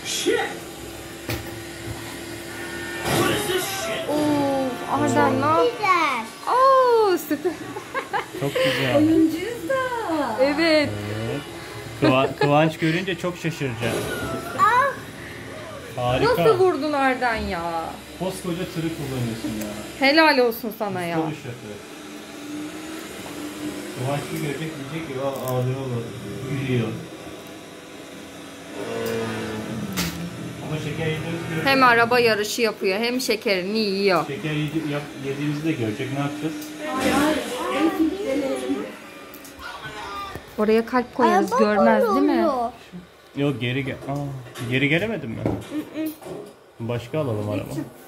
Arden ne yap? Oo, süper. Çok güzel. Oyuncuyuz da. Evet. Kıvanç görünce çok şaşıracak. Harika. Nasıl vurdun Arden ya? Koskoca tırı kullanıyorsun ya. Helal olsun sana ya. Kıvanç bir görecek diyecek ki ağlıyor gülüyor. Ama şeker yediğimizi Hem araba yarışı yapıyor hem şekerini yiyor. Şeker yediğimizi de görecek. Ne yapacağız? Oraya kalp koyarız, görmez değil mi? Yok geri gelemedin mi? Başka alalım araba.